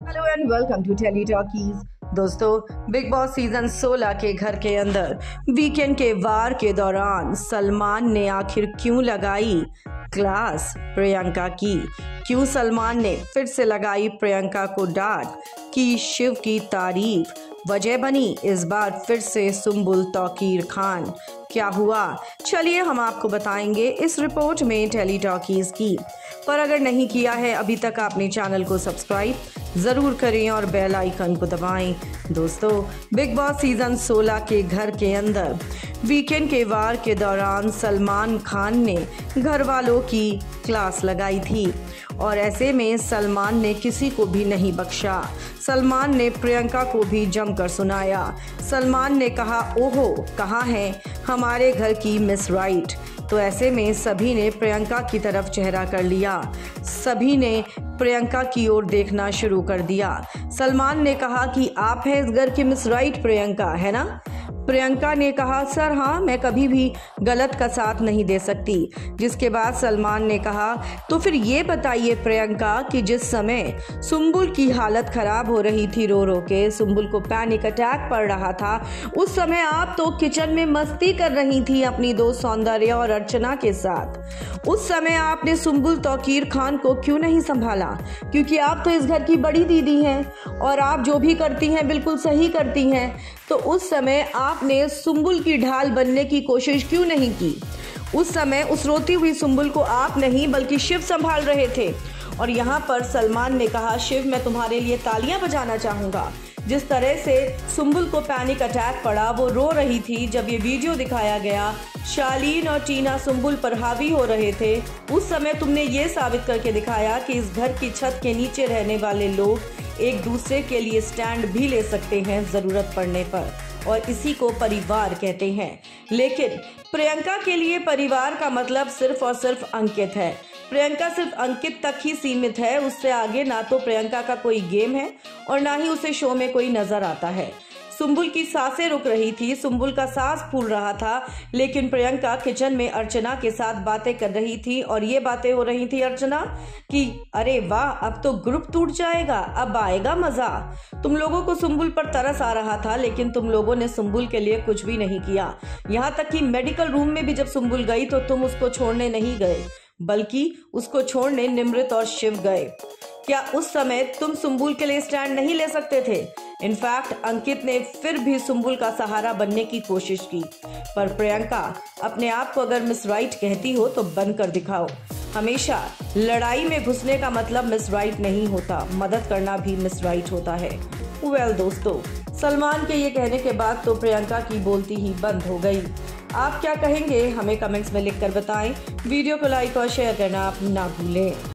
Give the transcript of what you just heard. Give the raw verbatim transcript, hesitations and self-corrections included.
Hello and welcome to tele talkies. दोस्तों, Bigg Boss season सोलह के घर के अंदर वीकेंड के वार के दौरान सलमान ने आखिर क्यों लगाई क्लास प्रियंका की? क्यों सलमान ने फिर से लगाई प्रियंका को डांट की शिव की तारीफ? वजह बनी इस बार फिर से सुंबुल तौकीर खान। क्या हुआ, चलिए हम आपको बताएंगे इस रिपोर्ट में टेली टॉकीज की। पर अगर नहीं किया है अभी तक आपने चैनल को सब्सक्राइब ज़रूर करें और बेल आइकन को दबाएं। दोस्तों, बिग बॉस सीजन सोलह के घर के अंदर वीकेंड के वार के दौरान सलमान खान ने घर वालों की क्लास लगाई थी और ऐसे में सलमान ने किसी को भी नहीं बख्शा। सलमान ने प्रियंका को भी जमकर सुनाया। सलमान ने कहा, ओहो, कहाँ है हमारे घर की मिस राइट? तो ऐसे में सभी ने प्रियंका की तरफ चेहरा कर लिया, सभी ने प्रियंका की ओर देखना शुरू कर दिया। सलमान ने कहा कि आप हैं इस घर की मिस राइट प्रियंका, है ना? प्रियंका ने कहा, सर हाँ, मैं कभी भी गलत का साथ नहीं दे सकती। जिसके बाद सलमान ने कहा, तो फिर ये बताइए प्रियंका कि जिस समय सुंबुल की हालत खराब हो रही थी रो रो के, सुंबुल को पैनिक अटैक पड़ रहा था, उस समय आप तो किचन में मस्ती कर रही थी अपनी दोस्त सौंदर्य और अर्चना के साथ। उस समय आपने सुंबुल तौकीर खान को क्यों नहीं संभाला? क्योंकि आप तो इस घर की बड़ी दीदी हैं और आप जो भी करती हैं बिल्कुल सही करती हैं। तो उस समय आपने सुंबुल की ढाल बनने की कोशिश क्यों नहीं की? उस समय उस रोती हुई सुंबुल को आप नहीं बल्कि शिव संभाल रहे थे। और यहाँ पर सलमान ने कहा, शिव, मैं तुम्हारे लिए तालियां बजाना चाहूँगा। जिस तरह से सुंबुल को पैनिक अटैक पड़ा, वो रो रही थी जब ये वीडियो दिखाया गया, शालीन और टीना सुंबुल पर हावी हो रहे थे, उस समय तुमने ये साबित करके दिखाया कि इस घर की छत के नीचे रहने वाले लोग एक दूसरे के लिए स्टैंड भी ले सकते हैं ज़रूरत पड़ने पर, और इसी को परिवार कहते हैं। लेकिन प्रियंका के लिए परिवार का मतलब सिर्फ और सिर्फ अंकित है। प्रियंका सिर्फ अंकित तक ही सीमित है, उससे आगे ना तो प्रियंका का कोई गेम है और ना ही उसे शो में कोई नजर आता है। सुंबुल की सांसें रुक रही थी, सुंबुल का सांस फूल रहा था, लेकिन प्रियंका किचन में अर्चना के साथ बातें कर रही थी और ये बातें हो रही थी अर्चना कि अरे वाह, अब तो ग्रुप टूट जाएगा, अब आएगा मजा। तुम लोगों को सुंबुल पर तरस आ रहा था, लेकिन तुम लोगों ने सुंबुल के लिए कुछ भी नहीं किया। यहाँ तक कि मेडिकल रूम में भी जब सुंबुल गई तो तुम उसको छोड़ने नहीं गए, बल्कि उसको छोड़ने निमृत और शिव गए। क्या उस समय तुम सुंबुल के लिए स्टैंड नहीं ले सकते थे? इनफैक्ट अंकित ने फिर भी सुंबुल का सहारा बनने की कोशिश की। पर प्रियंका, अपने आप को अगर मिस राइट कहती हो तो बनकर दिखाओ। हमेशा लड़ाई में घुसने का मतलब मिस राइट नहीं होता, मदद करना भी मिस राइट होता है। वेल well, दोस्तों, सलमान के ये कहने के बाद तो प्रियंका की बोलती ही बंद हो गई। आप क्या कहेंगे हमें कमेंट्स में लिखकर बताएं। वीडियो को लाइक और शेयर करना आप ना भूलें।